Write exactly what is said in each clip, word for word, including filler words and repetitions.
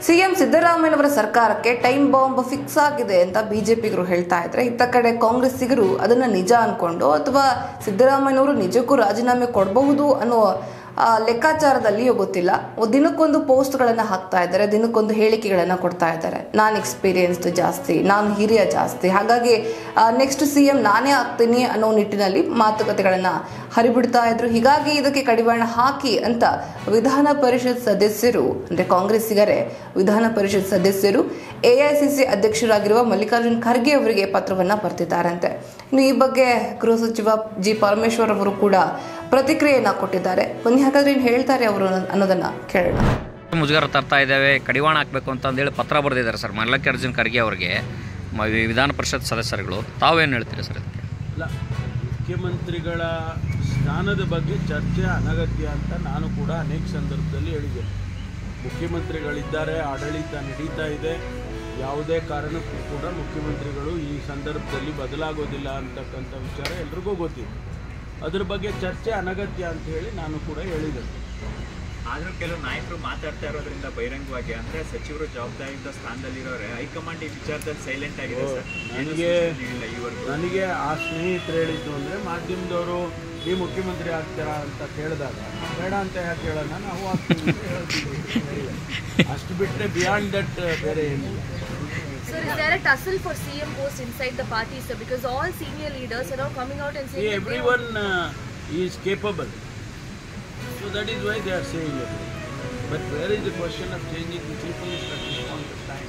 CM ಸಿದ್ದರಾಮಯ್ಯನವರ ಸರ್ಕಾರಕ್ಕೆ time bomb fix ಆಗಿದೆ ಅಂತ ಬಿಜೆಪಿಗರು ಹೇಳ್ತಾ ಇದ್ರೆ, ಇತ್ತ ಕಡೆ ಕಾಂಗ್ರೆಸ್ಸಿಗರು ಅದನ್ನ ನಿಜ ಅನ್ಕೊಂಡು ಅಥವಾ ಸಿದ್ದರಾಮಯ್ಯನವರು ನಿಜಕ್ಕೂ ರಾಜೀನಾಮೆ ಕೊಡಬಹುದು ಅನ್ನೋ ಲೆಕ್ಕಾಚಾರದಲ್ಲಿಯೂ ಗೊತ್ತಿಲ್ಲ. ದಿನಕ್ಕೊಂದು ಪೋಸ್ಟ್ಗಳನ್ನು ಹಾಕ್ತಾ ಇದ್ದಾರೆ, ದಿನಕ್ಕೊಂದು ಹೇಳಿಕೆಗಳನ್ನು ಕೊಡ್ತಾ ಇದ್ದಾರೆ. ನಾನು ಎಕ್ಸ್ಪೀರಿಯನ್ಸ್ಡ್ ಜಾಸ್ತಿ, ನಾನು ಹಿರಿಯ ಜಾಸ್ತಿ, ಹಾಗಾಗಿ ನೆಕ್ಸ್ಟ್ ಸಿ ಎಂ ನಾನೇ ಆಗ್ತೀನಿ ಅನ್ನೋ ನಿಟ್ಟಿನಲ್ಲಿ ಮಾತುಕತೆಗಳನ್ನು ಹರಿಬಿಡ್ತಾ ಇದ್ರು. ಹೀಗಾಗಿ ಇದಕ್ಕೆ ಕಡಿವಾಣ ಹಾಕಿ ಅಂತ ವಿಧಾನ ಪರಿಷತ್ ಸದಸ್ಯರು ಅಂದರೆ ಕಾಂಗ್ರೆಸ್ಸಿಗರೇ ವಿಧಾನ ಪರಿಷತ್ ಸದಸ್ಯರು ಎಐಸಿಸಿ ಅಧ್ಯಕ್ಷರಾಗಿರುವ ಮಲ್ಲಿಕಾರ್ಜುನ್ ಖರ್ಗೆ ಅವರಿಗೆ ಪತ್ರವನ್ನು ಬರೆದಿದ್ದಾರಂತೆ. ಇನ್ನು ಈ ಬಗ್ಗೆ ಗೃಹ ಸಚಿವ ಜಿ ಪರಮೇಶ್ವರ್ ಅವರು ಕೂಡ ಪ್ರತಿಕ್ರಿಯೆಯನ್ನ ಕೊಟ್ಟಿದ್ದಾರೆ. ಬನ್ನಿ ಹಾಗಾದ್ರೆ ಏನು ಹೇಳ್ತಾರೆ ಅವರು ಅನ್ನೋದನ್ನ ಕೇಳೋಣ. ಮುಜುಗರ ತರ್ತಾ ಇದ್ದೇವೆ, ಕಡಿವಾಣ ಹಾಕಬೇಕು ಅಂತ ಅಂದೇಳಿ ಪತ್ರ ಬರೆದಿದ್ದಾರೆ ಸರ್ ಮಲ್ಲಿಕಾರ್ಜುನ್ ಖರ್ಗೆ ಅವರಿಗೆ, ವಿಧಾನ ಪರಿಷತ್ ಸದಸ್ಯರುಗಳು. ತಾವೇನು ಹೇಳ್ತೀರಿ ಸರ್ ಇದಕ್ಕೆ? ಇಲ್ಲ, ಮುಖ್ಯಮಂತ್ರಿಗಳ ಸ್ಥಾನದ ಬಗ್ಗೆ ಚರ್ಚೆ ಅನಗತ್ಯ ಅಂತ ನಾನು ಕೂಡ ಅನೇಕ ಸಂದರ್ಭದಲ್ಲಿ ಹೇಳಿದ್ದೇನೆ. ಮುಖ್ಯಮಂತ್ರಿಗಳಿದ್ದಾರೆ, ಆಡಳಿತ ನಡೀತಾ ಇದೆ, ಯಾವುದೇ ಕಾರಣಕ್ಕೂ ಕೂಡ ಮುಖ್ಯಮಂತ್ರಿಗಳು ಈ ಸಂದರ್ಭದಲ್ಲಿ ಬದಲಾಗೋದಿಲ್ಲ ಅಂತಕ್ಕಂಥ ವಿಚಾರ ಎಲ್ರಿಗೂ ಗೊತ್ತಿದೆ. ಅದ್ರ ಬಗ್ಗೆ ಚರ್ಚೆ ಅನಗತ್ಯ ಅಂತ ಹೇಳಿ ನಾನು ಕೂಡ ಹೇಳಿದ್ದೇನೆ. ಆದರೂ ಕೆಲವು ನಾಯಕರು ಮಾತಾಡ್ತಾ ಇರೋದ್ರಿಂದ ಬಹಿರಂಗವಾಗಿ ಅಂದರೆ ಸಚಿವರು ಜವಾಬ್ದಾರಿಯುತ ಸ್ಥಾನದಲ್ಲಿರೋರೆ ಹೈಕಮಾಂಡ್ ಈ ವಿಚಾರದಲ್ಲಿ ಸೈಲೆಂಟ್ ಆಗಿದೆ ಸರ್. ನನಗೆ ನನಗೆ ಆ ಸ್ನೇಹಿತರು ಹೇಳಿದ್ದು ಅಂದರೆ, ಮಾಧ್ಯಮದವರು ಈ ಮುಖ್ಯಮಂತ್ರಿ ಆಗ್ತಾರಾ ಅಂತ ಕೇಳಿದಾಗ ಬೇಡ ಅಂತ ಯಾಕೆ ಹೇಳೋಣ, ನಾವು ಆಗ್ತೀವಿ ಅಂತ ಹೇಳ್ತೀವಿ. ಅಷ್ಟು ಬಿಟ್ಟರೆ ಬಿಯಾಂಡ್ ದಟ್ ಬೇರೆ ಏನಿಲ್ಲ. Sir, is there a tussle for C M post inside the party, sir? Because all senior leaders are now coming out and saying... See, everyone uh, is capable. So that is why they are saying it. But where is the question of changing the chief minister at this point of time?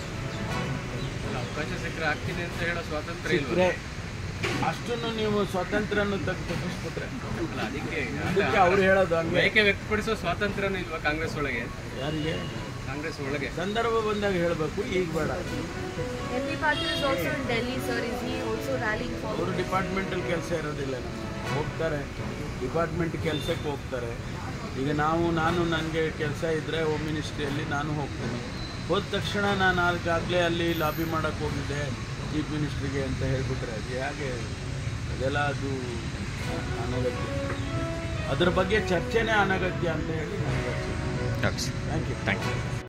ಅವಕಾಶ ಸಿಕ್ಕರೆ ಆಗ್ತೀನಿ ಅಂತ ಹೇಳೋ ಸ್ವಾತಂತ್ರ್ಯ ಸಿಕ್ಕರೆ ಅಷ್ಟನ್ನು ನೀವು ಸ್ವಾತಂತ್ರ್ಯವನ್ನು ತೆಗೆದು ತಪ್ಪಿಸ್ಬಿಟ್ರೆ ಅದಕ್ಕೆ ಅದಕ್ಕೆ ಅವ್ರು ಹೇಳೋದು ಹಂಗೆ. ಏಕೆ ವ್ಯಕ್ತಪಡಿಸೋ ಸ್ವಾತಂತ್ರ್ಯನೂ ಇಲ್ವಾ ಕಾಂಗ್ರೆಸ್ ಒಳಗೆ? ಯಾರಿಗೆ? ಕಾಂಗ್ರೆಸ್ ಒಳಗೆ ಸಂದರ್ಭ ಬಂದಾಗ ಹೇಳಬೇಕು, ಈಗ ಬೇಡ. M P Patil is also in Delhi, sir. Is he also rallying for? ಅವರು ಡಿಪಾರ್ಟ್ಮೆಂಟಲ್ಲಿ ಕೆಲಸ ಇರೋದಿಲ್ಲ, ಹೋಗ್ತಾರೆ ಡಿಪಾರ್ಟ್ಮೆಂಟ್ ಕೆಲಸಕ್ಕೆ ಹೋಗ್ತಾರೆ. ಈಗ ನಾವು ನಾನು ನನಗೆ ಕೆಲಸ ಇದ್ದರೆ ಹೋಮ್ ಮಿನಿಸ್ಟ್ರಿಯಲ್ಲಿ ನಾನು ಹೋಗ್ತೀನಿ. ಹೋದ ತಕ್ಷಣ ನಾನು ಅದಕ್ಕಾಗಲೇ ಅಲ್ಲಿ ಲಾಬಿ ಮಾಡೋಕ್ಕೆ ಹೋಗಿದ್ದೆ ಚೀಫ್ ಮಿನಿಸ್ಟ್ರಿಗೆ ಅಂತ ಹೇಳಿಬಿಟ್ರೆ ಅದು ಹೇಗೆ? ಅದೆಲ್ಲ ಅದು ಅನಗತ್ಯ. ಅದ್ರ ಬಗ್ಗೆ ಚರ್ಚೆನೇ ಅನಗತ್ಯ ಅಂತ ಹೇಳಿ ನನಗೆ ಥ್ಯಾಂಕ್ ಯು ಥ್ಯಾಂಕ್ ಯು